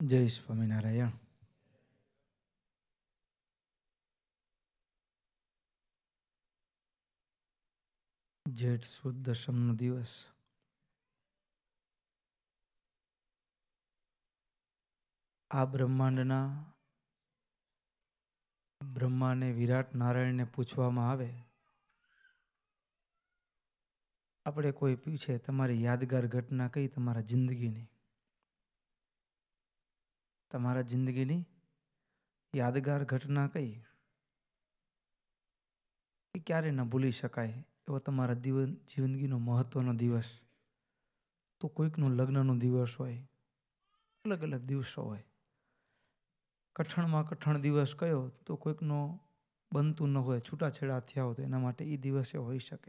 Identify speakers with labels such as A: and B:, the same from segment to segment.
A: જય સ્વામિનારાયણ. જેઠ સુદ દશમનો દિવસ. આ બ્રહ્માંડના બ્રહ્માને વિરાટ નારાયણને પૂછવામાં આવે, આપણે કોઈ પૂછે તમારી યાદગાર ઘટના કઈ તમારા જિંદગીની, તમારા જિંદગીની યાદગાર ઘટના કઈ કે ક્યારે ન ભૂલી શકાય એવો તમારા જિંદગીનો મહત્વનો દિવસ. તો કોઈકનો લગ્નનો દિવસ હોય, અલગ અલગ દિવસો હોય. કઠણમાં કઠણ દિવસ કયો તો કોઈકનો બનતું ન હોય, છૂટાછેડા થયા હોય તો એના માટે એ દિવસે હોઈ શકે.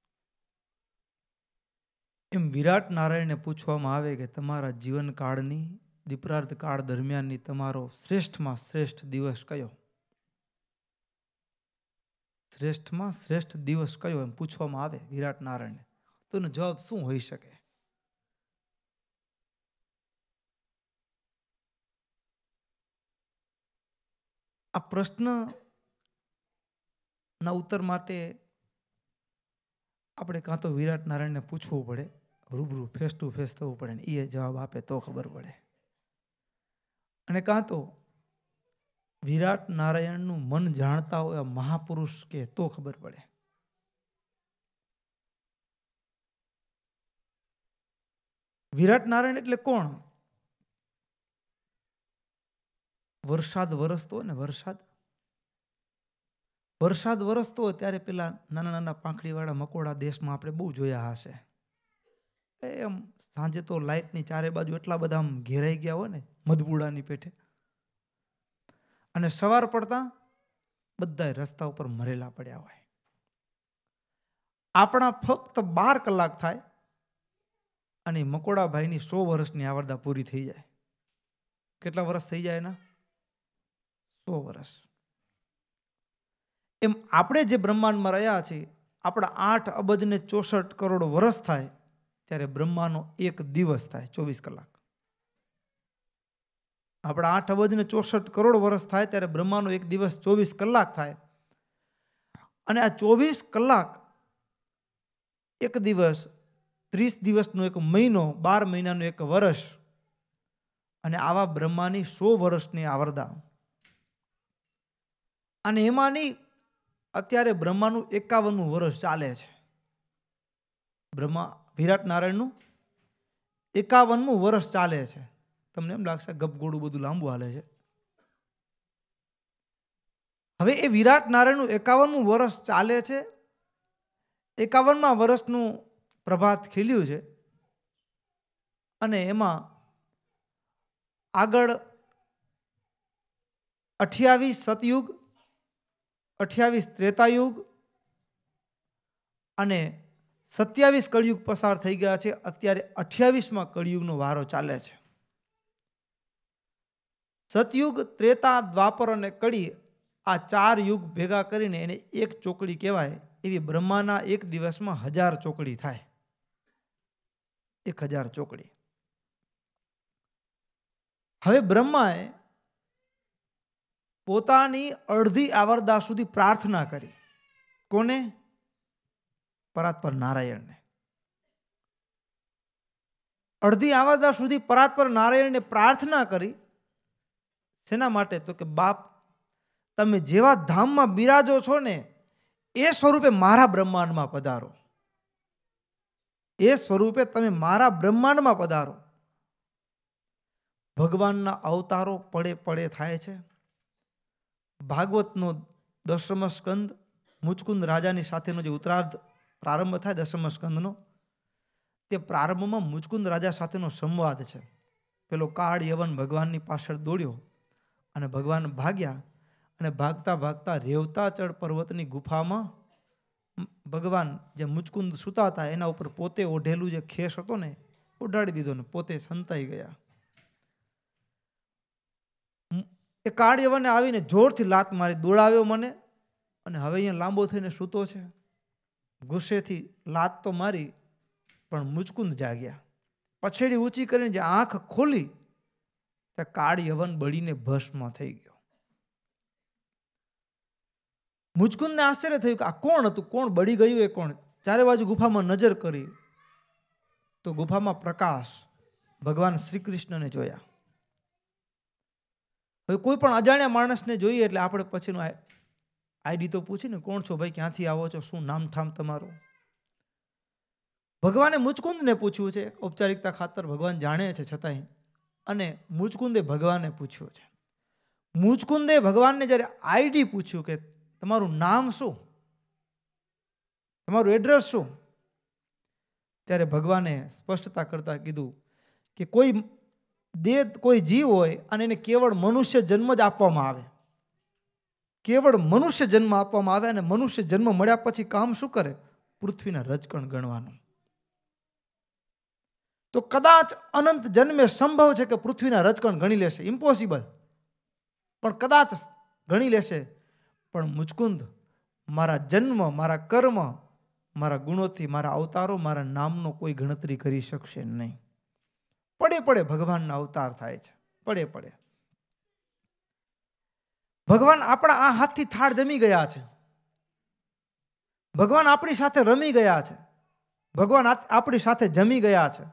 A: એમ વિરાટ નારાયણને પૂછવામાં આવે કે તમારા જીવનકાળની દીપરાર્ધ કાળ દરમિયાનની તમારો શ્રેષ્ઠમાં શ્રેષ્ઠ દિવસ કયો, શ્રેષ્ઠમાં શ્રેષ્ઠ દિવસ કયો એમ પૂછવામાં આવે વિરાટ નારાયણને, તો એનો જવાબ શું હોઈ શકે? આ પ્રશ્નના ઉત્તર માટે આપણે કાં તો વિરાટ નારાયણને પૂછવું પડે, રૂબરૂ ફેસ ટુ ફેસ થવું પડે ને એ જવાબ આપે તો ખબર પડે, અને કાં તો વિરાટ નારાયણનું મન જાણતા હોય મહાપુરુષ કે તો ખબર પડે. વિરાટ નારાયણ એટલે કોણ? વરસાદ વરસતો હોય ને, વરસાદ વરસતો હોય ત્યારે પેલા નાના નાના પાંખડીવાળા મકોડા દેશમાં આપણે બહુ જોયા હશે. એમ સાંજે તો લાઇટની ચારે બાજુ એટલા બધા આમ ઘેરાઈ ગયા હોય ને મધબુડાની પેઠે, અને સવાર પડતા બધા રસ્તા ઉપર મરેલા પડ્યા હોય. આપણા ફક્ત 12 કલાક થાય અને મકોડાભાઈની 100 વર્ષની આવરદા પૂરી થઈ જાય. કેટલા વર્ષ થઈ જાય એના? 100 વર્ષ. એમ આપણે જે બ્રહ્માંડમાં રહ્યા છીએ, આપણા 8 અબજ ને 64 કરોડ વર્ષ થાય ત્યારે બ્રહ્માનો એક દિવસ થાય 24 કલાક. આપણા 8 અબજ ને 64 કરોડ વર્ષ થાય ત્યારે બ્રહ્માનો એક દિવસ 24 કલાક થાય. અને આ 24 કલાક એક દિવસ, 30 દિવસનો એક મહિનો, 12 મહિનાનો એક વર્ષ, અને આવા બ્રહ્માની 100 વર્ષની આવરદા. અને એમાંની અત્યારે બ્રહ્માનું 51મું વર્ષ ચાલે છે. વિરાટ નારાયણનું 51મું વર્ષ ચાલે છે. તમને એમ લાગશે ગપગોળું બધું લાંબુ હાલે છે. હવે એ વિરાટ નારાયણનું 51મું વર્ષ ચાલે છે. 51મા વર્ષનું પ્રભાત ખીલ્યું છે, અને એમાં આગળ 28 સતયુગ, 28 ત્રેતાયુગ અને 27 કળિયુગ પસાર થઈ ગયા છે. અત્યારે 28મા કળિયુગનો વારો ચાલે છે. સતયુગ, ત્રેતા, દ્વાપર અને કળી, આ 4 યુગ ભેગા કરીને એને એક ચોકડી કહેવાય. એવી બ્રહ્માના એક દિવસમાં 1000 ચોકડી થાય. 1000 ચોકડી. હવે બ્રહ્માએ પોતાની અડધી આવરદા સુધી પ્રાર્થના કરી. કોને? પરાત્પર નારાયણને. અડધી આવરદા સુધી પરાત્પર નારાયણને પ્રાર્થના કરી. શેના માટે? તો કે બાપ, તમે જેવા ધામમાં બિરાજો છો ને એ સ્વરૂપે મારા બ્રહ્માંડમાં પધારો. એ સ્વરૂપે તમે મારા બ્રહ્માંડમાં પધારો. ભગવાનના અવતારો પડે પડે થાય છે. ભાગવતનો 10મ સ્કંદ મુચકુંદ રાજાની સાથેનો જે ઉત્તરાર્ધ પ્રારંભ થાય 10મ સ્કંદનો, તે પ્રારંભમાં મુચકુંદ રાજા સાથેનો સંવાદ છે. પેલો કાળ યવન ભગવાનની પાછળ દોડ્યો અને ભગવાન ભાગ્યા, અને ભાગતા ભાગતા રેવતાચળ પર્વતની ગુફામાં ભગવાન જે મુચકુંદ સૂતા હતા એના ઉપર પોતે ઓઢેલું જે ખેસ હતો ને ઉડાડી દીધો ને પોતે સંતાઈ ગયા. એ કાળ યવને આવીને જોરથી લાત મારી, દોડાવ્યો મને, અને હવે અહીંયા લાંબો થઈને સૂતો છે. ગુસ્સેથી લાત તો મારી, પણ મુચકુંદ જાગ્યા. પછેડી ઊંચી કરીને જે આંખ ખોલી તે કાળ યવન બળીને ભસ્મ થઈ ગયો. મુચકુંદને આશ્ચર્ય થયું કે આ કોણ હતું, કોણ બળી ગયું એ કોણ. ચારે બાજુ ગુફામાં નજર કરી તો ગુફામાં પ્રકાશ ભગવાન શ્રી કૃષ્ણને જોયા. હવે કોઈ પણ અજાણ્યા માણસને જોઈએ એટલે આપણે પછીનું આઈડી તો પૂછીને, કોણ છો ભાઈ, ક્યાંથી આવો છો, શું નામ ઠામ તમારું. ભગવાને મુચકુંદને પૂછ્યું છે ઔપચારિકતા ખાતર, ભગવાન જાણે છે છતાંય. અને મુચકુંદે ભગવાનને પૂછ્યું છે. મુચકુંદે ભગવાનને જ્યારે આઈડી પૂછ્યું કે તમારું નામ શું, તમારું એડ્રેસ શું, ત્યારે ભગવાને સ્પષ્ટતા કરતા કીધું કે કોઈ જીવ હોય અને એને કેવળ મનુષ્ય જન્મ જ આપવામાં આવે, કેવળ મનુષ્ય જન્મ આપવામાં આવે, અને મનુષ્ય જન્મ મળ્યા પછી કામ શું કરે, પૃથ્વીના રજકણ ગણવાનું. તો કદાચ અનંત જન્મે સંભવ છે કે પૃથ્વીના રજકણ ગણી લેશે, ઇમ્પોસિબલ, પણ કદાચ ગણી લેશે. પણ મુચકુંદ મારા જન્મ, મારા કર્મ, મારા ગુણોથી, મારા અવતારો, મારા નામનો કોઈ ગણતરી કરી શકશે નહીં. પડે પડે ભગવાનના અવતાર થાય છે, પડે પડે. ભગવાન આપણા આ હાથથી થાળ જમી ગયા છે, ભગવાન આપણી સાથે રમી ગયા છે, ભગવાન આપણી સાથે જમી ગયા છે,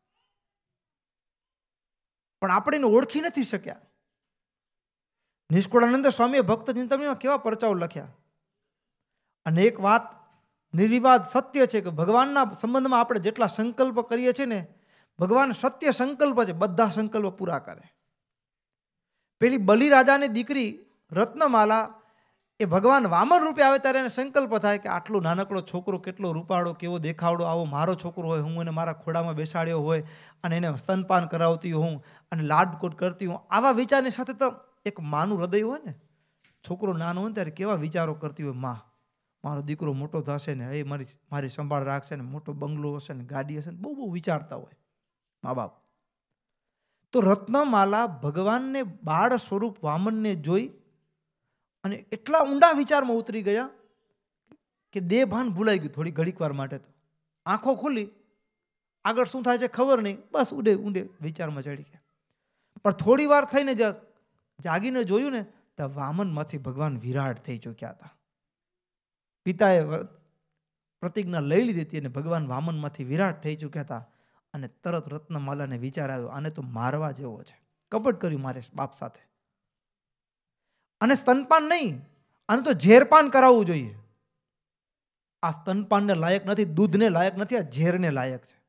A: પણ આપણે એને ઓળખી નથી શક્યા. નિષ્કુળાનંદ સ્વામીએ ભક્ત ચિંતામણીમાં કેવા પરચાઓ લખ્યા. અને એક વાત નિર્વિવાદ સત્ય છે કે ભગવાનના સંબંધમાં આપણે જેટલા સંકલ્પ કરીએ છીએ ને, ભગવાન સત્ય સંકલ્પ છે, બધા સંકલ્પ પૂરા કરે. પેલી બલિરાજાની દીકરી રત્નમાલા એ ભગવાન વામન રૂપે આવે ત્યારે એને સંકલ્પ થાય કે આટલો નાનકડો છોકરો, કેટલો રૂપાળો, કેવો દેખાવડો, આવો મારો છોકરો હોય, હું એને મારા ખોડામાં બેસાડ્યો હોય અને એને સ્તનપાન કરાવતી હોઉં અને લાડકોટ કરતી હોઉં. આવા વિચારની સાથે તો એક માનું હૃદય હોય ને, છોકરો નાનો હોય ને ત્યારે કેવા વિચારો કરતી હોય, માં મારો દીકરો મોટો થશે ને, એ મારી સંભાળ રાખશે ને, મોટો બંગલો હશે ને, ગાડી હશે ને, બહુ બહુ વિચારતા હોય મા બાપ. તો રત્નમાલા ભગવાનને બાળ સ્વરૂપ વામનને જોઈ અને એટલા ઊંડા વિચારમાં ઉતરી ગયા કે દેહ ભાન ભૂલાઈ ગયું. થોડી ઘડીક વાર માટે તો આંખો ખુલી, આગળ શું થાય છે ખબર નહીં, બસ ઊંડે વિચારમાં ચડી ગયા. પણ થોડી વાર થઈને જાગીને જોયું ને તો વામનમાંથી ભગવાન વિરાટ થઈ ચૂક્યા હતા. પિતાએ પ્રતિજ્ઞા લઈ લીધી હતી અને ભગવાન વામનમાંથી વિરાટ થઈ ચૂક્યા હતા. અને તરત રત્નમાલાને વિચાર આવ્યો, આને તો મારવા જેવો છે, કપટ કર્યું મારે બાપ સાથે, અને સ્તનપાન નહીં, આને તો ઝેરપાન કરાવવું જોઈએ. આ સ્તનપાનને લાયક નથી, દૂધને લાયક નથી, આ ઝેરને લાયક છે.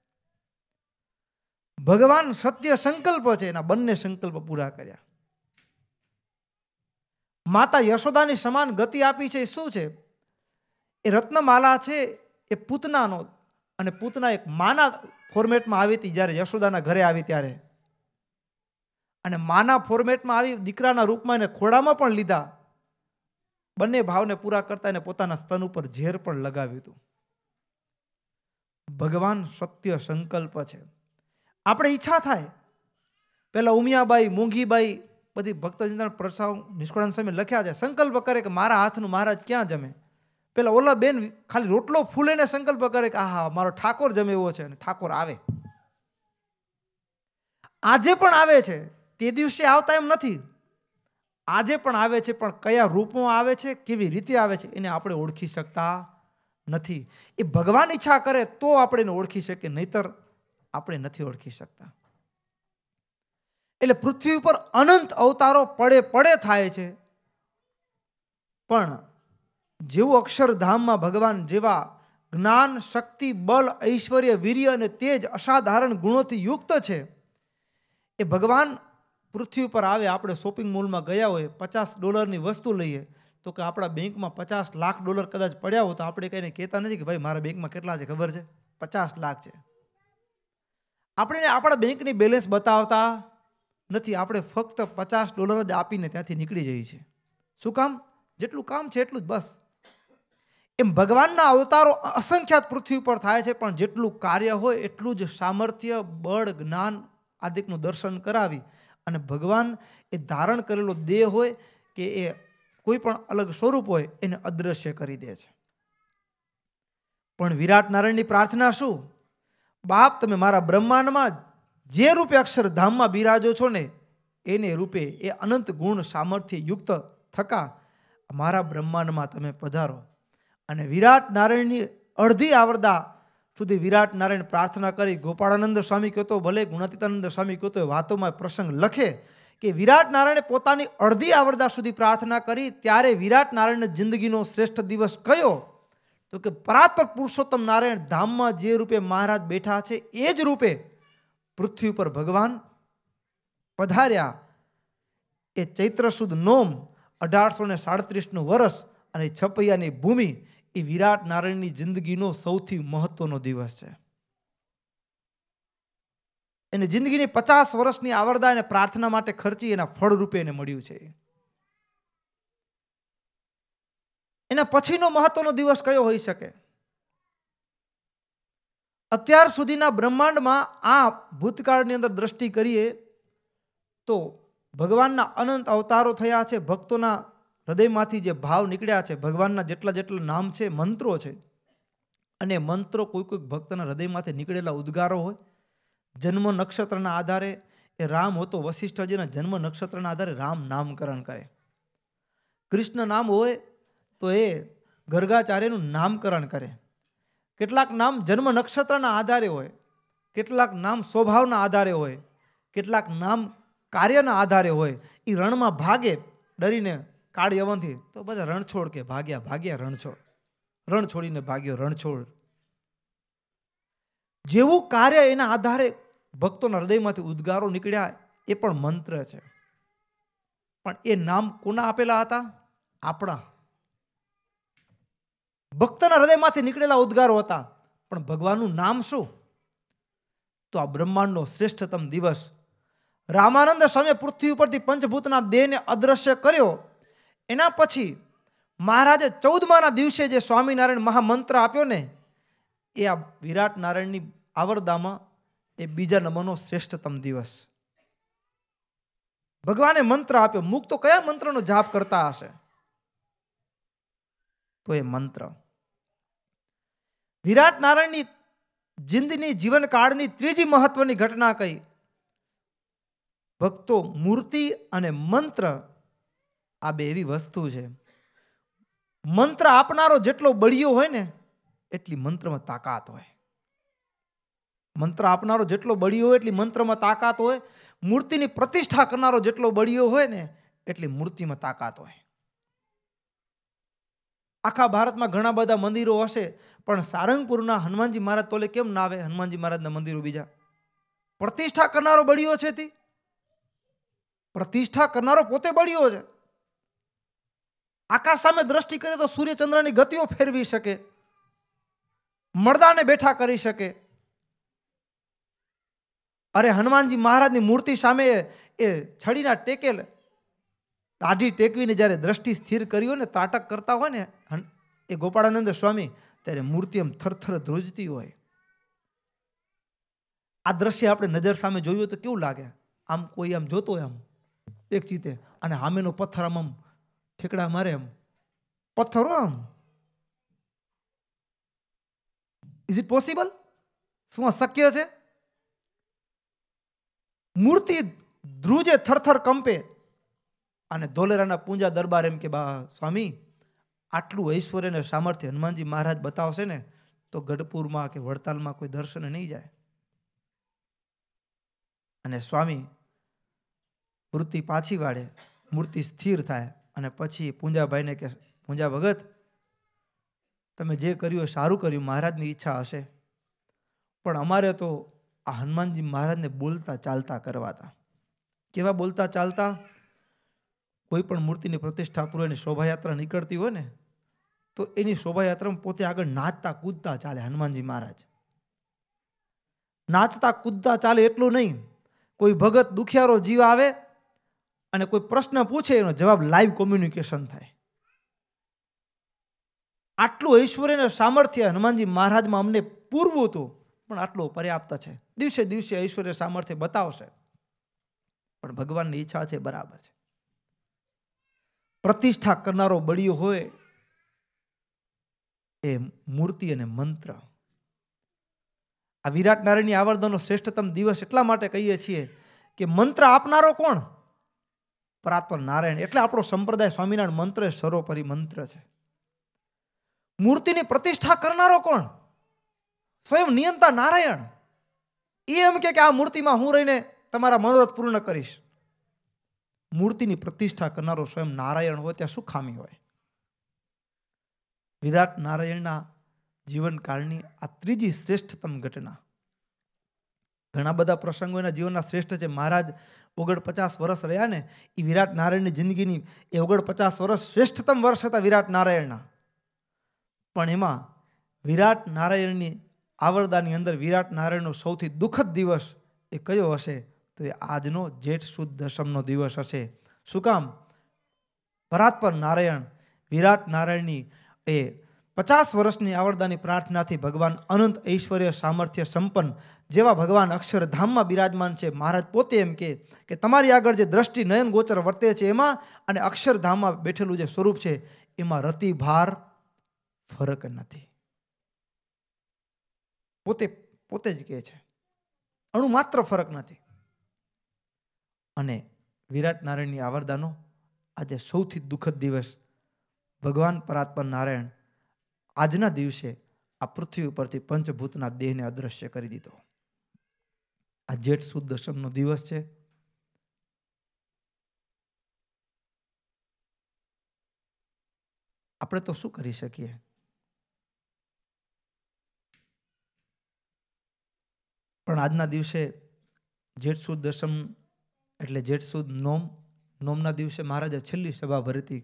A: ભગવાન સત્ય સંકલ્પ છે, એના બંને સંકલ્પ પૂરા કર્યા. માતા યશોદાની સમાન ગતિ આપી છે. શું છે એ રત્નમાલા છે, એ પૂતનાનો, અને પૂતના એક માના ફોર્મેટમાં આવી હતી જ્યારે યશોદાના ઘરે આવી ત્યારે, અને માના ફોર્મેટમાં આવી દીકરાના રૂપમાં એને ખોડામાં પણ લીધા. બંને ભાવને પૂરા કરતા એને પોતાના સ્તન ઉપર ઝેર પણ લગાવ્યું હતું. ભગવાન સત્ય સંકલ્પ છે. આપણે ઈચ્છા થાય, પેલા ઉમિયાબાઈ, મોંઘીબાઈ, બધી ભક્ત ચિંતન પ્રસાવ નિષ્કુળાનંદ સ્વામી લખ્યા છે, સંકલ્પ કરે કે મારા હાથનું મહારાજ ક્યાં જમે. પેલા ઓલા બેન ખાલી રોટલો ફૂલેને સંકલ્પ કરે કે આહા મારો ઠાકોર જમે એવો છે, અને ઠાકોર આવે. આજે પણ આવે છે, તે દિવસે આવતા એમ નથી, આજે પણ આવે છે, પણ કયા રૂપમાં આવે છે, કેવી રીતે આવે છે, એને આપણે ઓળખી શકતા નથી. એ ભગવાન ઈચ્છા કરે તો આપણે એને ઓળખી શકીએ, નહીતર આપણે નથી ઓળખી શકતા. એટલે પૃથ્વી ઉપર અનંત અવતારો પડે થાય છે, પણ જેવું અક્ષરધામમાં ભગવાન જેવા જ્ઞાન, શક્તિ, બળ, ઐશ્વર્ય, વીર્ય અને તેજ અસાધારણ ગુણોથી યુક્ત છે, એ ભગવાન પૃથ્વી પર આવે. આપણે શોપિંગ મોલમાં ગયા હોય, $50ની વસ્તુ લઈએ તો કે આપણા બેંકમાં $50 લાખ કદાચ પડ્યા હોય તો આપણે કઈને કહેતા નથી કે ભાઈ મારા બેંકમાં કેટલા છે ખબર છે, 50 લાખ છે. આપણે આપણા બેંકની બેલેન્સ બતાવતા નથી, આપણે ફક્ત $50 જ આપીને ત્યાંથી નીકળી જઈએ છીએ. શું કામ? જેટલું કામ છે એટલું જ બસ. એમ ભગવાનના અવતારો અસંખ્યાત પૃથ્વી પર થાય છે, પણ જેટલું કાર્ય હોય એટલું જ સામર્થ્ય, બળ, જ્ઞાન આદિકનું દર્શન કરાવી અને ભગવાન એ ધારણ કરેલો દેહ હોય કે એ કોઈ પણ અલગ સ્વરૂપ હોય એને અદ્રશ્ય કરી દે છે. પણ વિરાટ નારાયણની પ્રાર્થના શું? બાપ તમે મારા બ્રહ્માંડમાં જે રૂપે અક્ષરધામમાં બિરાજો છો ને એને રૂપે એ અનંત ગુણ સામર્થ્ય યુક્ત થકા મારા બ્રહ્માંડમાં તમે પધારો. અને વિરાટ નારાયણની અડધી આવરદા સુધી વિરાટ નારાયણ પ્રાર્થના કરી. ગોપાળાનંદ સ્વામી કહેતો, ભલે ગુણાતીતાનંદ સ્વામી કહેતો, વાતોમાં પ્રસંગ લખે કે વિરાટ નારાયણે પોતાની અડધી આવરદા સુધી પ્રાર્થના કરી. ત્યારે વિરાટ નારાયણને જિંદગીનો શ્રેષ્ઠ દિવસ કયો? તો કે પરાત્પર પુરુષોત્તમ નારાયણ ધામમાં જે રૂપે મહારાજ બેઠા છે એ જ રૂપે પૃથ્વી ઉપર ભગવાન પધાર્યા. એ ચૈત્ર સુદ નોમ 1837નું વર્ષ અને છપૈયાની ભૂમિ એ વિરાટ નારાયણની જિંદગીનો સૌથી મહત્વનો દિવસ છે. એને જિંદગીની 50 વર્ષની આવરદા એને પ્રાર્થના માટે ખર્ચી, એના ફળ રૂપે એને મળ્યું છે. એના પછીનો મહત્વનો દિવસ કયો હોઈ શકે? અત્યાર સુધીના બ્રહ્માંડમાં આ ભૂતકાળની અંદર દ્રષ્ટિ કરીએ તો ભગવાનના અનંત અવતારો થયા છે. ભક્તોના હૃદયમાંથી જે ભાવ નીકળ્યા છે, ભગવાનના જેટલા નામ છે, મંત્રો છે, અને મંત્રો કોઈ ભક્તના હૃદયમાંથી નીકળેલા ઉદ્ગારો હોય. જન્મ નક્ષત્રના આધારે એ રામ હતો, વશિષ્ઠજીના જન્મ નક્ષત્રના આધારે રામ નામકરણ કરે. કૃષ્ણ નામ હોય તો એ ગર્ગાચાર્યનું નામકરણ કરે. કેટલાક નામ જન્મ નક્ષત્રના આધારે હોય, કેટલાક નામ સ્વભાવના આધારે હોય, કેટલાક નામ કાર્યના આધારે હોય. એ રણમાં ભાગે ડરીને કાળ યવનથી, તો બધા રણછોડ કે ભાગ્યા રણછોડ, રણ છોડીને ભાગ્યો રણછોડ. જેવું કાર્ય એના આધારે ભક્તોના હૃદયમાંથી ઉદ્ગારો નીકળ્યા, એ પણ મંત્ર છે. પણ એ નામ કોના આપેલા હતા? આપણા ભક્તના હૃદયમાંથી નીકળેલા ઉદ્ગારો હતા. પણ ભગવાનનું નામ શું? તો આ બ્રહ્માંડનો શ્રેષ્ઠતમ દિવસ રામાનંદ સ્વામી પૃથ્વી ઉપરથી પંચભૂતના દેહને અદ્રશ્ય કર્યો. એના પછી મહારાજે 14માના દિવસે જે સ્વામિનારાયણ મહામંત્ર આપ્યો ને, એ આ વિરાટ નારાયણની આવરદામાં એ બીજા નંબરનો શ્રેષ્ઠતમ દિવસ. ભગવાને મંત્ર આપ્યો. મુક્તો કયા મંત્રનો જાપ કરતા હશે? તો એ મંત્ર વિરાટ નારાયણની જિંદગીની જીવનકાળની ત્રીજી મહત્વની ઘટના કઈ? ભક્તો, મૂર્તિ અને મંત્ર આ બે એવી વસ્તુ છે. મંત્ર આપનારો જેટલો બળિયો હોય ને એટલી મંત્રમાં તાકાત હોય. મંત્ર આપનારો જેટલો બળિયો હોય એટલી મંત્રમાં તાકાત હોય. મૂર્તિની પ્રતિષ્ઠા કરનારો જેટલો બળિયો હોય ને એટલી મૂર્તિમાં તાકાત હોય. આખા ભારતમાં ઘણા બધા મંદિરો હશે, પણ સારંગપુરના હનુમાનજી મહારાજ તોલે કેમ ના આવે? હનુમાનજી મહારાજના મંદિરો બીજા પ્રતિષ્ઠા કરનારો બળિયો છે. તે પ્રતિષ્ઠા કરનારો પોતે બળિયો છે. આકાશ સામે દ્રષ્ટિ કરે તો સૂર્યચંદ્રની ગતિઓ ફેરવી શકે, મરદાને બેઠા કરી શકે. અરે હનુમાનજી મહારાજની મૂર્તિ સામે એ છડીના ટેકેલ દાઢી ટેકવીને જ્યારે દ્રષ્ટિ સ્થિર કર્યો ને, ત્રાટક કરતા હોય ને એ ગોપાળાનંદ સ્વામી, ત્યારે મૂર્તિ એમ થરથર ધ્રુજતી હોય. આ દ્રશ્ય આપણે નજર સામે જોયું તો કેવું લાગે? આમ કોઈ આમ જોતો હોય આમ એક ચીતે, અને સામેનો પથ્થર આમ ઠેકડા મારે, એમ પથ્થરો આમ. Is it possible? શું આ શક્ય છે? મૂર્તિ ધ્રુજે, થરથર કંપે, અને ધોલેરાના પૂંજા દરબાર એમ કે, બા સ્વામી, આટલું ઐશ્વર્ય અને સામર્થ્ય હનુમાનજી મહારાજ બતાવશે ને તો ગઢપુરમાં કે વડતાલમાં કોઈ દર્શન નહીં જાય. અને સ્વામી મૂર્તિ પાછી વાળે, મૂર્તિ સ્થિર થાય, અને પછી પૂંજાભાઈને કે, પૂંજા ભગત, તમે જે કર્યું એ સારું કર્યું, મહારાજની ઈચ્છા હશે, પણ અમારે તો આ હનુમાનજી મહારાજને બોલતા ચાલતા કરવાતા. કેવા બોલતા ચાલતા? કોઈ પણ મૂર્તિની પ્રતિષ્ઠા પૂર્વની શોભાયાત્રા નીકળતી હોય ને, તો એની શોભાયાત્રામાં પોતે આગળ નાચતા કૂદતા ચાલે. હનુમાનજી મહારાજ નાચતા કૂદતા ચાલે. એટલું નહીં, કોઈ ભગત દુખિયારો જીવ આવે અને કોઈ પ્રશ્ન પૂછે, એનો જવાબ લાઈવ કોમ્યુનિકેશન થાય. આટલું ઐશ્વર્ય અને સામર્થ્ય હનુમાનજી મહારાજમાં અમને પૂરવું હતું, પણ આટલું પર્યાપ્ત છે. દિવસે દિવસે ઐશ્વર્ય સામર્થ્ય બતાવશે, પણ ભગવાનની ઈચ્છા છે, બરાબર છે. પ્રતિષ્ઠા કરનારો બળિયો હોય એ મૂર્તિ અને મંત્ર. આ વિરાટ નારાયણની આવરદાનો શ્રેષ્ઠતમ દિવસ એટલા માટે કહીએ છીએ કે મંત્ર આપનારો કોણ? પરાત્પર નારાયણ. એટલે આપણો સંપ્રદાય સ્વામિનારાયણ મંત્ર એ સર્વોપરી મંત્ર છે. મૂર્તિની પ્રતિષ્ઠા કરનારો કોણ? સ્વયં નિયંતા નારાયણ. એ એમ કે આ મૂર્તિમાં હું રહીને તમારા મનોરથ પૂર્ણ કરીશ. મૂર્તિની પ્રતિષ્ઠા કરનારો સ્વયં નારાયણ હોય ત્યાં શું ખામી હોય? વિરાટ નારાયણના જીવનકાળની આ ત્રીજી શ્રેષ્ઠતમ ઘટના. ઘણા બધા પ્રસંગો એના જીવનના શ્રેષ્ઠ છે. મહારાજ 49 વર્ષ રહ્યા ને, એ વિરાટ નારાયણની જિંદગીની એ 49 વર્ષ શ્રેષ્ઠતમ વર્ષ હતા વિરાટ નારાયણના. પણ એમાં વિરાટ નારાયણની આવરદાની અંદર વિરાટ નારાયણનો સૌથી દુઃખદ દિવસ એ કયો હશે? તો એ આજનો જેઠ સુદ દશમનો દિવસ હશે. શું કામ? પરાત્પર નારાયણ વિરાટ નારાયણની એ 50 વર્ષની આવરદાની પ્રાર્થનાથી ભગવાન અનંત ઐશ્વર્ય સામર્થ્ય સંપન્ન જેવા ભગવાન અક્ષરધામમાં બિરાજમાન છે. મહારાજ પોતે એમ કે તમારી આગળ જે દ્રષ્ટિ નયન ગોચર વર્તે છે એમાં અને અક્ષરધામમાં બેઠેલું જે સ્વરૂપ છે એમાં રતિ ભાર ફરક નથી. પોતે જ કહે છે, અણુ માત્ર ફરક નથી. અને વિરાટ નારાયણની આવરદાનો આજે સૌથી દુઃખદ દિવસ. ભગવાન પરાત્પર નારાયણ આજના દિવસે આ પૃથ્વી ઉપરથી પંચભૂતના દેહને અદ્રશ્ય કરી દીધો. આ જેઠ સુદ દશમનો દિવસ છે. આપણે તો શું કરી શકીએ? પણ આજના દિવસે જેઠ સુદ દશમ એટલે જેઠ સુદ નોમના દિવસે મહારાજે છેલ્લી સભા ભરી હતી.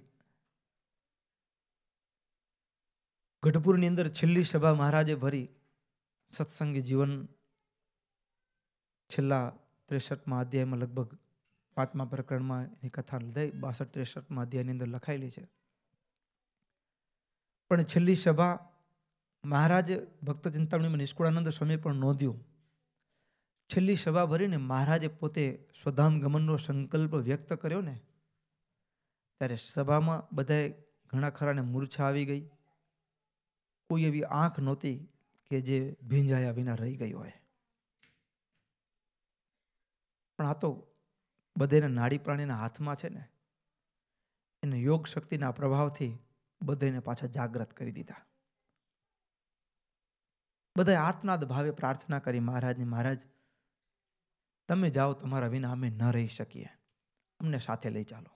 A: ગઢપુરની અંદર છેલ્લી સભા મહારાજે ભરી. સત્સંગી જીવન છેલ્લા 63મા અધ્યાયમાં લગભગ 5મા પ્રકરણમાં એની કથા લઈ 62-63મા અધ્યાયની અંદર લખાયેલી છે. પણ છેલ્લી સભા મહારાજ ભક્ત ચિંતામણીમાં નિષ્કુળાનંદ સ્વામી પણ નોંધ્યું. છેલ્લી સભા ભરીને મહારાજે પોતે સ્વધામ ગમનનો સંકલ્પ વ્યક્ત કર્યો ને, ત્યારે સભામાં બધાએ ઘણા ખરાને મૂર્છા આવી ગઈ. કોઈ એવી આંખ નહોતી કે જે ભીંજાયા વિના રહી ગઈ હોય. પણ આ તો બધાના નાડી પ્રાણીના હાથમાં છે ને, એને યોગ શક્તિના પ્રભાવથી બધાને પાછા જાગૃત કરી દીધા. બધાએ આર્તનાદ ભાવે પ્રાર્થના કરી મહારાજની, મહારાજ તમે જાઓ, તમારા વિના અમે ન રહી શકીએ, અમને સાથે લઈ ચાલો.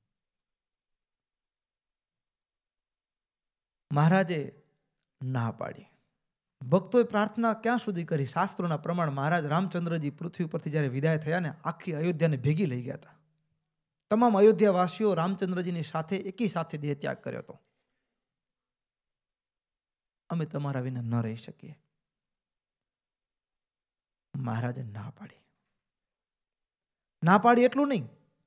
A: મહારાજે ના પાડી. ભક્તોએ પ્રાર્થના ક્યાં સુધી કરી? શાસ્ત્રોના પ્રમાણ મહારાજ રામચંદ્રજી પૃથ્વી પરથી જ્યારે વિદાય થયા ને, આખી અયોધ્યાને ભેગી લઈ ગયા હતા. તમામ અયોધ્યાવાસીઓ રામચંદ્રજીની સાથે એકી સાથે દેહ ત્યાગ કર્યો હતો. અમે તમારા વિના ન રહી શકીએ. મહારાજે ના પાડી. ના પાડી એટલું નહીં,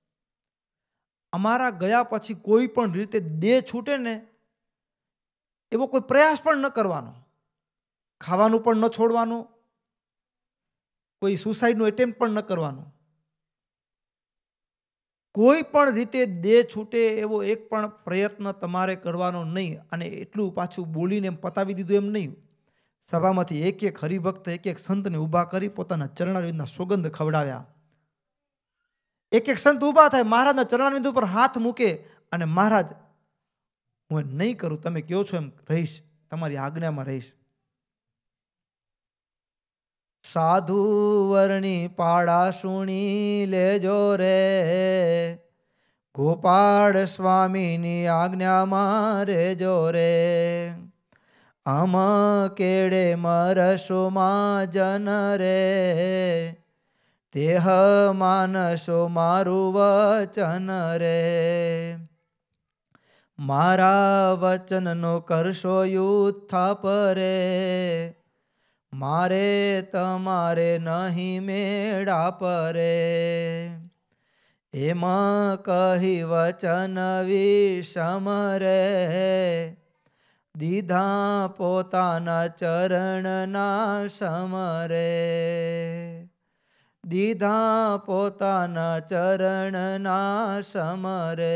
A: અમારા ગયા પછી કોઈ પણ રીતે દેહ છૂટે ને એવો કોઈ પ્રયાસ પણ ન કરવાનો. ખાવાનું પણ ન છોડવાનું, કોઈ સુસાઇડનું એટેમ્પ પણ ન કરવાનું. કોઈ પણ રીતે દેહ છૂટે એવો એક પણ પ્રયત્ન તમારે કરવાનો નહીં. અને એટલું પાછું બોલીને એમ પતાવી દીધું એમ નહીં. સભામાંથી એક એક હરિભક્ત એક એક સંતને ઊભા કરી પોતાના ચરણારવિંદના સોગંદ ખવડાવ્યા. એક એક સંત ઊભા થાય, મહારાજના ચરણારવિંદ ઉપર હાથ મૂકે અને મહારાજ હું નહીં કરું, તમે કહો છો એમ રહીશ, તમારી આજ્ઞામાં રહીશ. સાધુ વર્ણી પાડા સુણી લેજો રે, ગોપાળ સ્વામીની આજ્ઞામાં રેજો રે. આમ કેડે મરસોમાં જન રે, તેહ માનસો મારું વચન રે. મારા વચનનો કરશો યુથાપ રે, મારે તમારે નહીં મેળા પરે. એમાં કહી વચન વિષમ રે, દીધા પોતાના ચરણના સમરે. દીધા પોતાના ચરણના સમરે.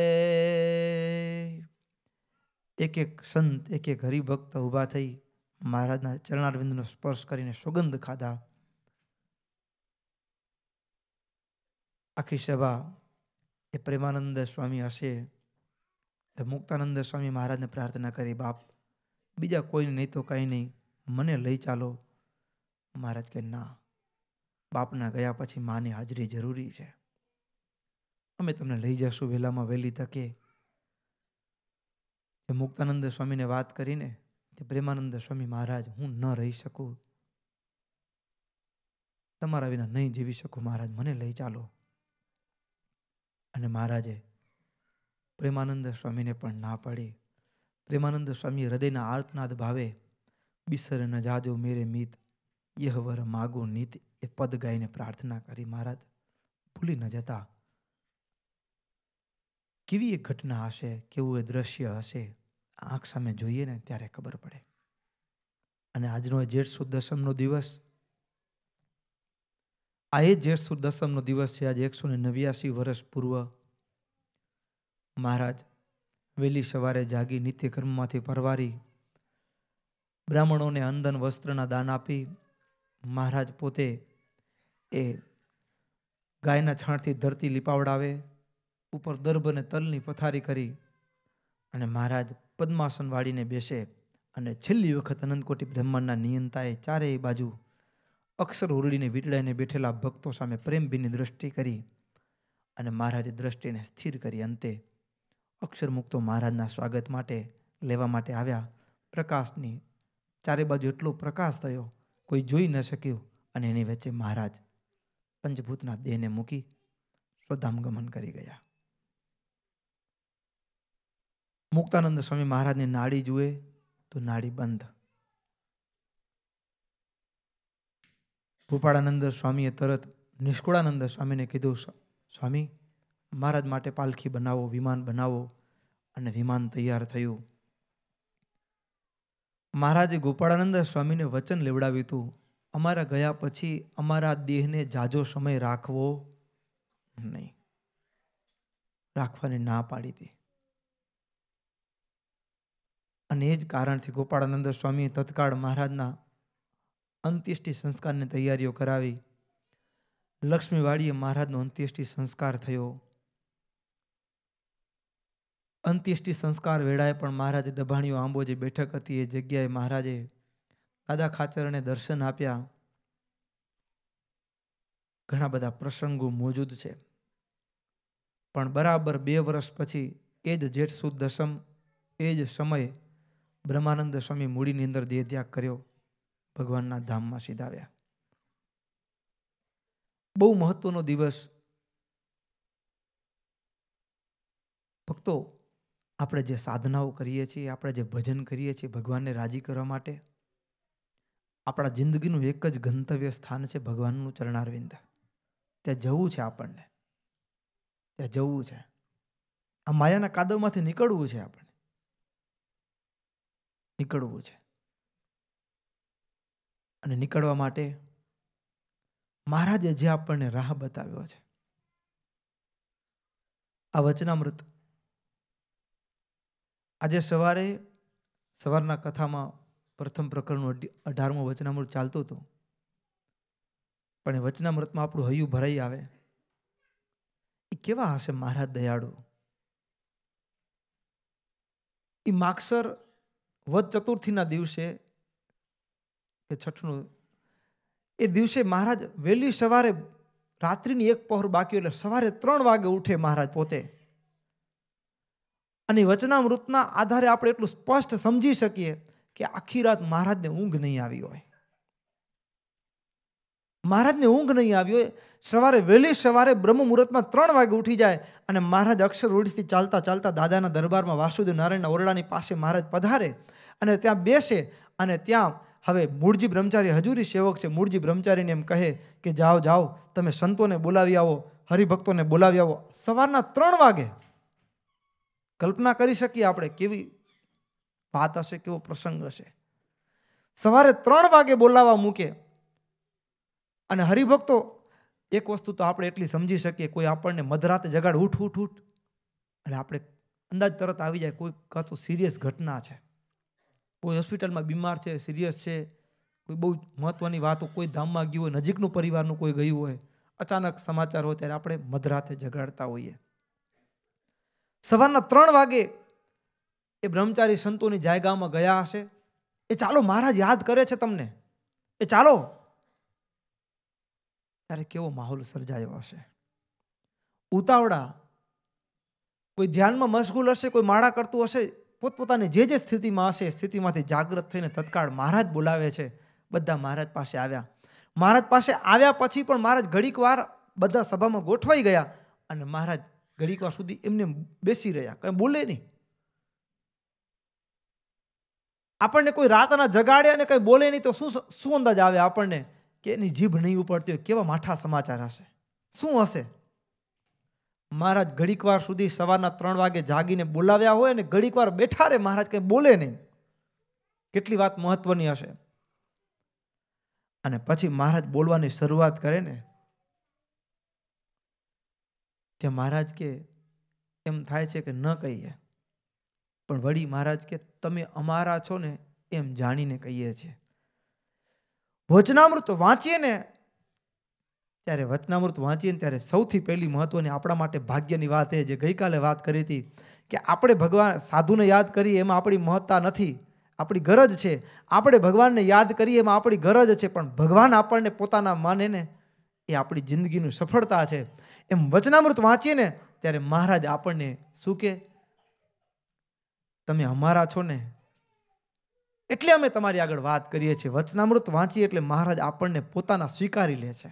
A: એક એક સંત એક એક હરિભક્ત ઊભા થઈ મહારાજના ચરણારવિંદનો સ્પર્શ કરીને સુગંધ ખાધા. આખી સભા એ પ્રેમાનંદ સ્વામી હશે એ મુક્તાનંદ સ્વામી મહારાજને પ્રાર્થના કરી, બાપ બીજા કોઈને નહીં તો કંઈ નહીં, મને લઈ ચાલો. મહારાજ કે ના, બાપના ગયા પછી માની હાજરી જરૂરી છે, અમે તમને લઈ જશું વહેલામાં વહેલી તકે. એ મુક્તાનંદ સ્વામીને વાત કરીને તે પ્રેમાનંદ સ્વામી મહારાજ, હું ન રહી શકું, તમારા વિના નહીં જીવી શકું મહારાજ, મને લઈ ચાલો. અને મહારાજે પ્રેમાનંદ સ્વામીને પણ ના પાડી. પ્રેમાનંદ સ્વામી હૃદયના આર્તનાદ ભાવે બિસર ન જાજો મેરે મીત યહ વર માગો નીત એ પદ ગાઈને પ્રાર્થના કરી. મહારાજ ભૂલી ન જતા. કેવી એક ઘટના હશે, કેવું એ દ્રશ્ય હશે, આંખ સામે જોઈએ ને ત્યારે ખબર પડે. અને આજનો જેઠ સુદ દસમનો દિવસ, આ એ જેઠ સુદ દસમનો દિવસ છે. આજે 189 વર્ષ પૂર્વ મહારાજ વહેલી સવારે જાગી નિત્યકર્મમાંથી પરવારી બ્રાહ્મણોને અંદન વસ્ત્રના દાન આપી મહારાજ પોતે એ ગાયના છાણથી ધરતી લીપાવડાવે, ઉપર દર્ભ અને તલની પથારી કરી અને મહારાજ પદ્માસન વાળીને બેસે અને છેલ્લી વખત અનંતકોટી બ્રહ્માંડના નિયંતાએ ચારેય બાજુ અક્ષર ઓરડીને વીંટળાઈને બેઠેલા ભક્તો સામે પ્રેમભીની દ્રષ્ટિ કરી અને મહારાજે દ્રષ્ટિને સ્થિર કરી. અંતે અક્ષર મુક્તો મહારાજના સ્વાગત માટે લેવા માટે આવ્યા. પ્રકાશની ચારે બાજુ એટલો પ્રકાશ થયો, કોઈ જોઈ ન શક્યું. અને એની વચ્ચે મહારાજ પંચભૂતના દેહને મૂકી સ્વધામ ગમન કરી ગયા. મુક્તાનંદ સ્વામી મહારાજની નાડી જુએ તો નાડી બંધ. ભૂપાળાનંદ સ્વામીએ તરત નિષ્કુળાનંદ સ્વામીને કીધું, સ્વામી મહારાજ માટે પાલખી બનાવો, વિમાન બનાવો. અને વિમાન તૈયાર થયું. મહારાજે ગોપાળાનંદ સ્વામીને વચન લેવડાવ્યું હતું, અમારા ગયા પછી અમારા દેહને જાજો સમય રાખવો નહીં. રાખવાની ના પાડી હતી. અને એ જ કારણથી ગોપાળાનંદ સ્વામીએ તત્કાળ મહારાજના અંત્યેષ્ટિ સંસ્કારની તૈયારીઓ કરાવી. લક્ષ્મીવાડીએ મહારાજનો અંત્યેષ્ટિ સંસ્કાર થયો. અંત્યેષ્ટિ સંસ્કાર વેળાએ પણ મહારાજે ડભાણીઓ આંબો જે બેઠક હતી એ જગ્યાએ મહારાજે દાદા ખાચરને દર્શન આપ્યા. ઘણા બધા પ્રસંગો મોજૂદ છે. પણ બરાબર 2 વર્ષ પછી એ જ જેઠ સુદ દસમ એ જ સમયે બ્રહ્માનંદ સ્વામી મૂડીની અંદર દેહ ત્યાગ કર્યો, ભગવાનના ધામમાં સીધાવ્યા. બહુ મહત્વનો દિવસ. ભક્તો, આપણે જે સાધનાઓ કરીએ છીએ, આપણે જે ભજન કરીએ છીએ ભગવાનને રાજી કરવા માટે, આપણા જિંદગીનું એક જ ગંતવ્ય સ્થાન છે ભગવાનનું ચરણારવિંદ. ત્યાં જવું છે, આપણને ત્યાં જવું છે. આ માયાના કાદવમાંથી નીકળવું છે, આપણે નીકળવું છે. અને નીકળવા માટે મહારાજે જે આપણને રાહ બતાવ્યો છે, આ વચનામૃત. આજે સવારના કથામાં પ્રથમ પ્રકરણનું 18મું વચનામૃત ચાલતું હતું. પણ એ વચનામૃતમાં આપણું હૈયું ભરાઈ આવે. એ કેવા હશે મહારાજ દયાળુ. એ માગસર વદ ચતુર્થીના દિવસે કે છઠનું એ દિવસે મહારાજ વહેલી સવારે, રાત્રિની 1 પહોર બાકી એટલે સવારે 3 વાગે ઉઠે મહારાજ પોતે. અને વચનામૃતના આધારે આપણે એટલું સ્પષ્ટ સમજી શકીએ કે આખી રાત મહારાજને ઊંઘ નહીં આવી હોય. મહારાજને ઊંઘ નહીં આવી હોય. સવારે વહેલી સવારે બ્રહ્મ મુહૂર્તમાં 3 વાગે ઉઠી જાય અને મહારાજ અક્ષર રૂઢથી ચાલતા ચાલતા દાદાના દરબારમાં વાસુદેવ નારાયણના ઓરડાની પાસે મહારાજ પધારે અને ત્યાં બેસે. અને ત્યાં હવે મૂળજી બ્રહ્મચારી હજુરી સેવક છે. મૂળજી બ્રહ્મચારીને એમ કહે કે જાઓ જાઓ, તમે સંતોને બોલાવી આવો, હરિભક્તોને બોલાવી આવો. સવારના 3 વાગે. કલ્પના કરી શકીએ આપણે કેવી વાત હશે, કેવો પ્રસંગ હશે. સવારે 3 વાગે બોલાવા મૂકે. અને હરિભક્તો, એક વસ્તુ તો આપણે એટલી સમજી શકીએ, કોઈ આપણને મધરાતે જગાડ, ઉઠ ઉઠ ઉઠ, એટલે આપણે અંદાજ તરત આવી જાય કોઈ કાં તો સિરિયસ ઘટના છે, કોઈ હોસ્પિટલમાં બીમાર છે, સિરિયસ છે, કોઈ બહુ મહત્વની વાતો, કોઈ ધામમાં ગયું હોય, નજીકનું પરિવારનું કોઈ ગયું હોય, અચાનક સમાચાર હોય ત્યારે આપણે મધરાતે જગાડતા હોઈએ. સવારના 3 વાગે એ બ્રહ્મચારી સંતોની જાયગામાં ગયા હશે. એ ચાલો મહારાજ યાદ કરે છે તમને, એ ચાલો. ત્યારે કેવો માહોલ સર્જાયો હશે. ઉતાવળા કોઈ ધ્યાનમાં મશગુલ હશે, કોઈ માળા કરતું હશે, પોતપોતાની જે સ્થિતિમાં હશે સ્થિતિમાંથી જાગૃત થઈને તત્કાળ મહારાજ બોલાવે છે. બધા મહારાજ પાસે આવ્યા. મહારાજ પાસે આવ્યા પછી પણ મહારાજ ઘડીક વાર બધા સભામાં ગોઠવાઈ ગયા અને મહારાજ ઘડીક વાર સુધી એમને બેસી રહ્યા, કઈ બોલે નહીં. આપણને કોઈ રાતના જગાડે અને કઈ બોલે નહીં તો શું અંદાજ આવે આપણને કે એની જીભ નહીં ઉપડતી હોય, કેવા માઠા સમાચાર હશે, શું હશે. મહારાજ ઘડીક વાર સુધી સવારના 3 વાગે જાગીને બોલાવ્યા હોય ને ઘડીક વાર બેઠા રે, મહારાજ કઈ બોલે નહીં. કેટલી વાત મહત્વની હશે. અને પછી મહારાજ બોલવાની શરૂઆત કરે ને ત્યાં મહારાજ કે એમ થાય છે કે ન કહીએ, પણ વળી મહારાજ કે તમે અમારા છો ને એમ જાણીને કહીએ છીએ. વચનામૃત વાંચીએ ને ત્યારે સૌથી પહેલી મહત્વની આપણા માટે ભાગ્યની વાત એ જે ગઈકાલે વાત કરી હતી કે આપણે ભગવાન સાધુને યાદ કરીએ એમાં આપણી મહત્તા નથી, આપણી ગરજ છે. આપણે ભગવાનને યાદ કરીએ એમાં આપણી ગરજ છે, પણ ભગવાન આપણને પોતાના માને ને એ આપણી જિંદગીની સફળતા છે. એમ વચનામૃત વાંચીએ ને ત્યારે મહારાજ આપણને શું કે તમે અમારા છો ને એટલે અમે તમારી આગળ વાત કરીએ છીએ. વચનામૃત વાંચીએ એટલે મહારાજ આપણને પોતાના સ્વીકારી લે છે.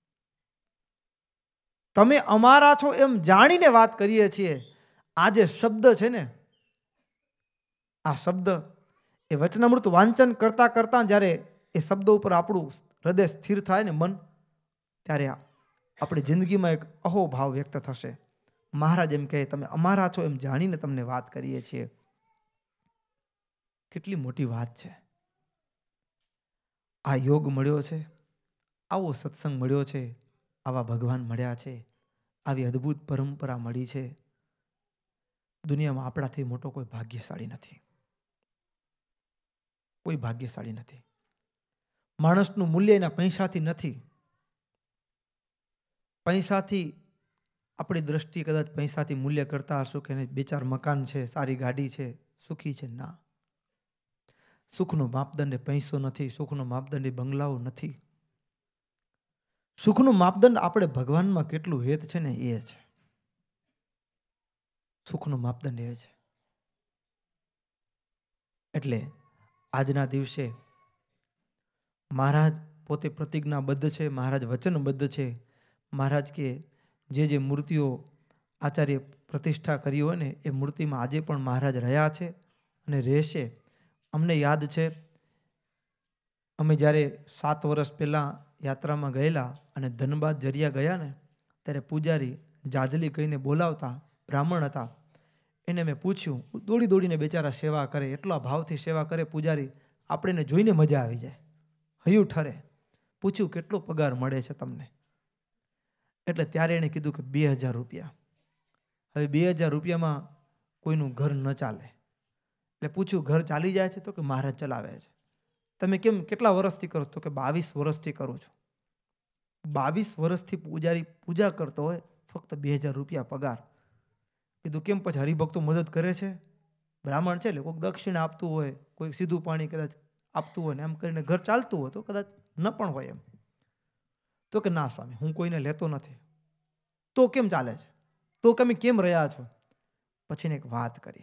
A: તમે અમારા છો એમ જાણીને વાત કરીએ છીએ. આ જે શબ્દ છે ને, આ શબ્દ એ વચનામૃત વાંચન કરતા કરતા જ્યારે એ શબ્દો ઉપર આપણું હૃદય સ્થિર થાય ને મન, ત્યારે આપણી જિંદગીમાં એક અહોભાવ વ્યક્ત થશે. મહારાજ એમ કહે તમે અમારા છો એમ જાણીને તમને વાત કરીએ છીએ. કેટલી મોટી વાત છે. આ યોગ મળ્યો છે, આવો સત્સંગ મળ્યો છે, આવા ભગવાન મળ્યા છે, આવી અદ્ભુત પરંપરા મળી છે. દુનિયામાં આપણાથી મોટો કોઈ ભાગ્યશાળી નથી, કોઈ ભાગ્યશાળી નથી. માણસનું મૂલ્ય એના પૈસાથી નથી. પૈસાથી આપણી દ્રષ્ટિ કદાચ પૈસાથી મૂલ્ય કરતા હશું કે 2-4 મકાન છે, સારી ગાડી છે, સુખી છે. ના, સુખનો માપદંડ એ પૈસો નથી, સુખનો માપદંડ એ બંગલાઓ નથી. સુખનું માપદંડ આપણે ભગવાનમાં કેટલું હેત છે ને એ છે. સુખનું માપદંડ એ છે. એટલે આજના દિવસે મહારાજ પોતે પ્રતિજ્ઞાબદ્ધ છે, મહારાજ વચનબદ્ધ છે. મહારાજ કે જે મૂર્તિઓ આચાર્ય પ્રતિષ્ઠા કરી હોય ને એ મૂર્તિમાં આજે પણ મહારાજ રહ્યા છે અને રહેશે. અમને યાદ છે અમે જ્યારે 7 વર્ષ પહેલાં યાત્રામાં ગયેલા અને ધનબાદ જરિયા ગયા ને ત્યારે પૂજારી જાજલી કહીને બોલાવતા બ્રાહ્મણ હતા. એને મેં પૂછ્યું, દોડી દોડીને બેચારા સેવા કરે, એટલા ભાવથી સેવા કરે પૂજારી, આપણે જોઈને મજા આવી જાય, હૈયું ઠરે. પૂછ્યું કેટલો પગાર મળે છે તમને? એટલે ત્યારે એણે કીધું કે 2000 રૂપિયા. હવે 2000 રૂપિયામાં કોઈનું ઘર ન ચાલે. એટલે પૂછ્યું ઘર ચાલી જાય છે? તો કે મહારાજ ચલાવે છે. તમે કેમ કેટલા વર્ષથી કરો છો? તો કે 22 વર્ષથી કરું છું. 22 વર્ષથી પૂજારી પૂજા કરતો હોય, ફક્ત 2000 રૂપિયા પગાર. કીધું કેમ પછી હરિભક્તો મદદ કરે છે? બ્રાહ્મણ છે એટલે કોઈક દક્ષિણ આપતું હોય, કોઈક સીધું પાણી કદાચ આપતું હોય ને એમ કરીને ઘર ચાલતું હોય તો કદાચ ન પણ હોય એમ. તો કે ના સ્વામી, હું કોઈને લેતો નથી. તો કેમ ચાલે છે? તો તમે કેમ રહ્યા છો? પછીને એક વાત કરી.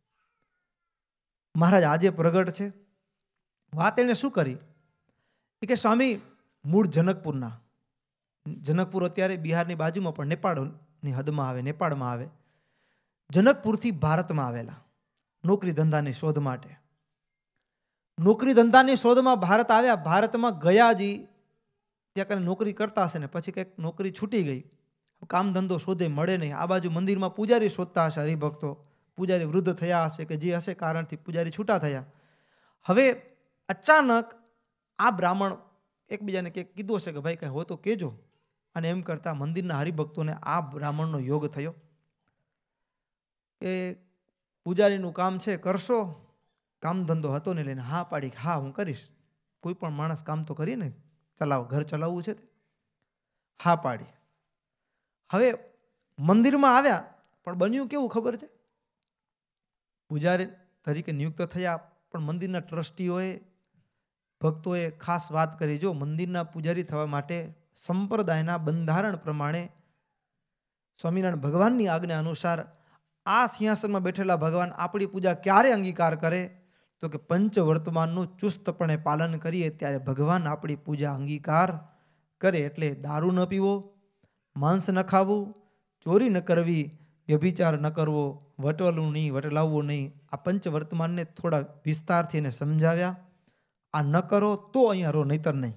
A: મહારાજ આજે પ્રગટ છે. વાત એને શું કરી એ કે સ્વામી મૂળ જનકપુરના, જનકપુર અત્યારે બિહારની બાજુમાં પણ નેપાળની હદમાં આવે, નેપાળમાં આવે. જનકપુરથી ભારતમાં આવેલા નોકરી ધંધાની શોધ માટે. નોકરી ધંધાની શોધમાં ભારત આવ્યા. ભારતમાં ગયાજી ત્યાં કંઈ નોકરી કરતા હશે ને પછી કંઈક નોકરી છૂટી ગઈ, કામ ધંધો શોધે મળે નહીં. આ બાજુ મંદિરમાં પૂજારી શોધતા હશે હરિભક્તો, પૂજારી વૃદ્ધ થયા હશે કે જે હશે કારણથી પૂજારી છૂટા થયા. હવે અચાનક આ બ્રાહ્મણ એકબીજાને કીધું હશે કે ભાઈ કંઈ હોય તો કહેજો. અને એમ કરતા મંદિરના હરિભક્તોને આ બ્રાહ્મણનો યોગ થયો કે પૂજારીનું કામ છે કરશો? કામ ધંધો હતો ને લઈને હા પાડી, હા હું કરીશ. કોઈ પણ માણસ કામ તો કરીને ચલાવો, ઘર ચલાવવું છે તે. હા પાડી. હવે મંદિરમાં આવ્યા પણ બન્યું કેવું ખબર છે? પૂજારી તરીકે નિયુક્ત થયા, પણ મંદિરના ટ્રસ્ટીઓએ, ભક્તોએ ખાસ વાત કરી, જો મંદિરના પૂજારી થવા માટે સંપ્રદાયના બંધારણ પ્રમાણે સ્વામિનારાયણ ભગવાનની આજ્ઞા અનુસાર આ સિંહાસનમાં બેઠેલા ભગવાન આપણી પૂજા ક્યારે અંગીકાર કરે? તો કે પંચવર્તમાનનું ચુસ્તપણે પાલન કરીએ ત્યારે ભગવાન આપણી પૂજા અંગીકાર કરે. એટલે દારૂ ન પીવો, માંસ ન ખાવું, ચોરી ન કરવી, વ્યભિચાર ન કરવો, વટવલું નહીં, વટલાવવું નહીં. આ પંચવર્તમાનને થોડા વિસ્તારથી એને સમજાવ્યા. આ ન કરો તો અહીંયા રહો, નહીતર નહીં.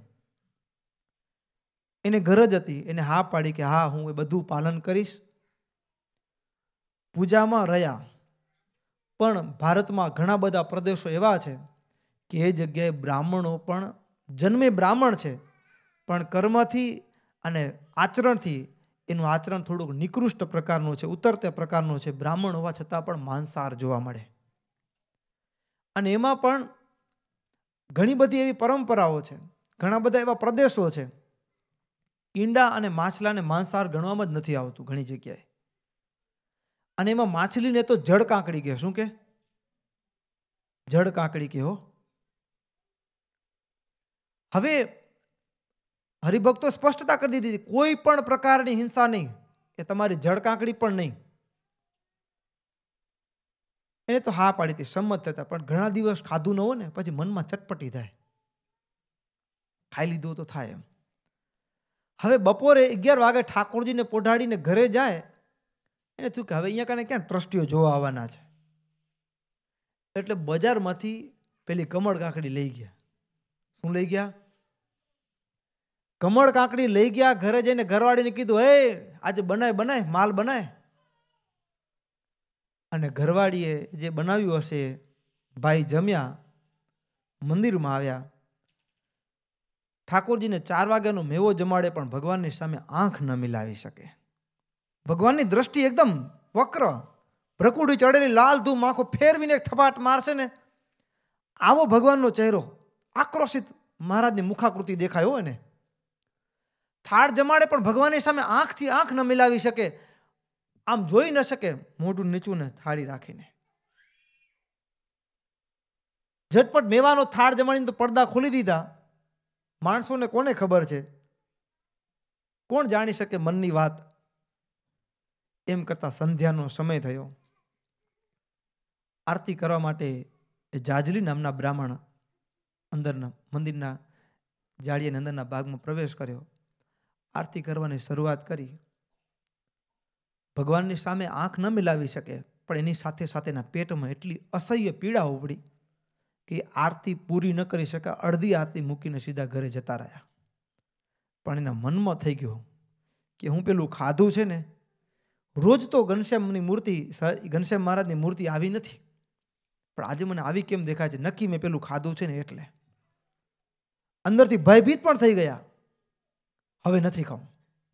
A: એને ગરજ હતી, એને હા પાડી કે હા હું એ બધું પાલન કરીશ. પૂજામાં રહ્યા, પણ ભારતમાં ઘણા બધા પ્રદેશો એવા છે કે એ જગ્યાએ બ્રાહ્મણો પણ જન્મે બ્રાહ્મણ છે, પણ કર્મથી અને આચરણથી એનું આચરણ થોડુંક નિકૃષ્ટ પ્રકારનું છે, ઉતરતે પ્રકારનું છે. બ્રાહ્મણ હોવા છતાં પણ માંસાહાર જોવા મળે. અને એમાં પણ ઘણી બધી એવી પરંપરાઓ છે, ઘણા બધા એવા પ્રદેશો છે, ઈંડા અને માછલાને માંસાહાર ગણવામાં જ નથી આવતું ઘણી જગ્યાએ. અને એમાં માછલીને તો જળ કાંકડી કહે. શું કે? જળ કાંકડી કહો. હવે હરિભક્તો સ્પષ્ટતા કરી દીધી, કોઈ પણ પ્રકારની હિંસા નહીં, એ તમારી જળ કાંકડી પણ નહીં. એને તો હા પાડી હતી, સંમત થતા. પણ ઘણા દિવસ ખાધું ન હોય ને, પછી મનમાં ચટપટી થાય, ખાઈ લીધું તો થાય એમ. હવે બપોરે 11 વાગે ઠાકોરજીને પોઢાડીને ઘરે જાય, એને થયું કે હવે અહીંયા કાને ક્યાં ટ્રસ્ટીઓ જોવા આવવાના છે, એટલે બજારમાંથી પેલી કમળ કાંકડી લઈ ગયા. શું લઈ ગયા? કમળ કાંકડી લઈ ગયા. ઘરે જઈને ઘરવાળીને કીધું, હે આજે બનાય માલ બનાય. અને ઘરવાળીએ જે બનાવ્યું હશે, ભાઈ જમ્યા, મંદિરમાં આવ્યા. ઠાકોરજીને 4 વાગ્યાનો મેવો જમાડે, પણ ભગવાનની સામે આંખ ન મિલાવી શકે. ભગવાનની દ્રષ્ટિ એકદમ વક્ર, ભ્રકુડી ચડેલી લાલ ધૂમ આંખો ફેરવીને એક થપાટ મારશે ને, આવો ભગવાનનો ચહેરો, આક્રોશિત મહારાજની મુખાકૃતિ દેખાય હોય ને. થાળ જમાડે પણ ભગવાનની સામે આંખથી આંખ ન મિલાવી શકે, આમ જોઈ ન શકે, મોઢું નીચું ને થાળી રાખીને. ઝટપટ મેવાનો થાળ જમાડીને તો પડદા ખોલી દીધા. માણસોને કોને ખબર છે, કોણ જાણી શકે મનની વાત? એમ કરતા સંધ્યાનો સમય થયો. આરતી કરવા માટે એ જાજલી નામના બ્રાહ્મણ અંદરના મંદિરના જાળીની અંદરના ભાગમાં પ્રવેશ કર્યો. આરતી કરવાની શરૂઆત કરી. ભગવાનની સામે આંખ ન મિલાવી શકે, પણ એની સાથે સાથે એના પેટમાં એટલી અસહ્ય પીડા ઉપડી કે આરતી પૂરી ન કરી શકે. અડધી આરતી મૂકીને સીધા ઘરે જતા રહ્યા. પણ એના મનમાં થઈ ગયો કે હું પેલું ખાધું છે ને, રોજ તો ઘનશ્યામની મૂર્તિ, ઘનશ્યામ મહારાજની મૂર્તિ આવી નથી, પણ આજે મને આવી કેમ દેખાય છે? નક્કી મેં પેલું ખાધું છે ને એટલે. અંદરથી ભયભીત પણ થઈ ગયા. હવે નથી ખાવું.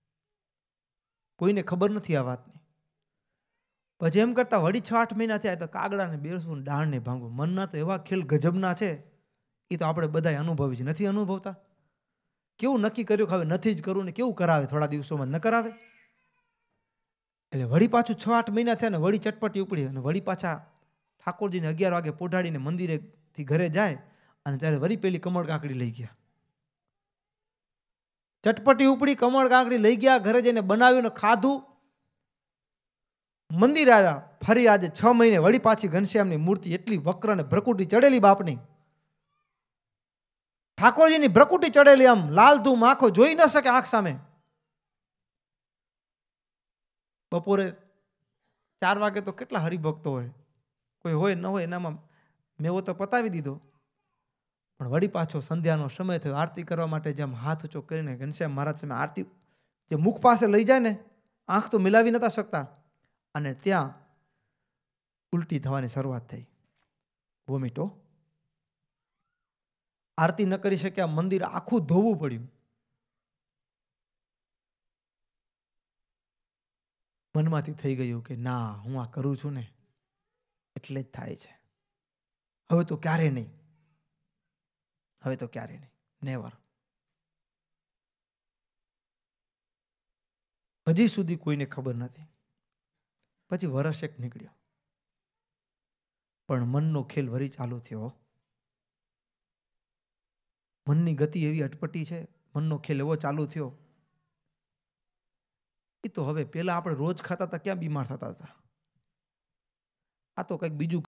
A: કોઈને ખબર નથી આ વાતની. પછી એમ કરતા વળી 6-8 મહિના થયા તો કાગડાને બેસવું ને ડાળને ભાંગવું. મનના તો એવા ખેલ ગજબના છે, એ તો આપણે બધા અનુભવી છે. નથી અનુભવતા? કેવું નક્કી કર્યું કે હવે નથી જ કરવું, ને કેવું કરાવે થોડા દિવસોમાં ન કરાવે. એટલે વળી પાછું 6-8 મહિના થયા ને વળી ચટપટી ઉપડી, અને વળી પાછા ઠાકોરજીને 11 વાગે પોઢાડીને મંદિરેથી ઘરે જાય, અને ત્યારે વળી પેલી કમળ કાંકડી લઈ ગયા. ચટપટી ઉપડી, કમળ કાંકડી લઈ ગયા, ઘરે જઈને બનાવ્યું ને ખાધું. મંદિર આવ્યા, ફરી આજે 6 મહિને વળી પાછી ઘનશ્યામની મૂર્તિ એટલી વક્ર ને ભ્રકુટી ચડેલી બાપની. ઠાકોરજીની ભ્રકુટી ચડેલી, આમ લાલ ધૂમ આંખો જોઈ ન શકે આંખ સામે. બપોરે 4 વાગે તો કેટલા હરિભક્તો હોય, કોઈ હોય ન હોય, એનામાં મેવો તો પતાવી દીધો. પણ વળી પાછો સંધ્યાનો સમય થયો. આરતી કરવા માટે જેમ હાથ ઊંચો કરીને ઘનશ્યામ મહારાજ સામે આરતી જે મુખ પાસે લઈ જાય ને, આંખ તો મિલાવી નતા શકતા, અને ત્યાં ઉલટી થવાની શરૂઆત થઈ, વોમિટો. આરતી ન કરી શક્યા, મંદિર આખું ધોવું પડ્યું. મનમાંથી થઈ ગયું કે ના, હું આ કરું છું ને એટલે જ થાય છે. હવે તો ક્યારે નહીં, હવે તો ક્યારે નહીં, નેવર. હજી સુધી કોઈને ખબર નથી. પછી વરસ એક નીકળ્યો, પણ મનનો ખેલ વરી ચાલુ થયો. મનની ગતિ એવી અટપટી છે, મનનો ખેલ એવો ચાલુ થયો. એ તો હવે પેલા આપણે રોજ ખાતા હતા ક્યાં બીમાર થતા હતા, આ તો કંઈક બીજું